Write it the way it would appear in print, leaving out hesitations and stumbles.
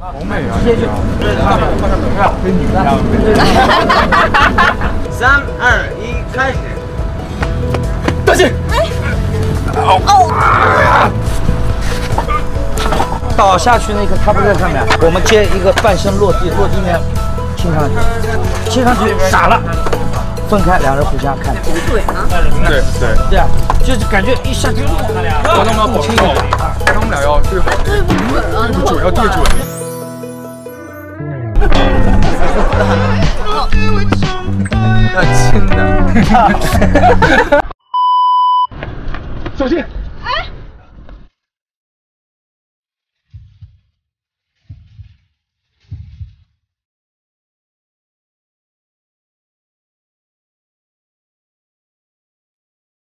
好美啊！ 直接就跟你一样。 3、2、1，开始。 大姐， 倒下去那个他不在上面，我们接一个半身落地面亲上去，亲上去傻了，分开，两人互相看。 嘴呢？ 对对对啊，就是感觉一下就我他妈保亲好，他们俩要对好， 对不准啊！ 对准要对准。 要亲的。 小心！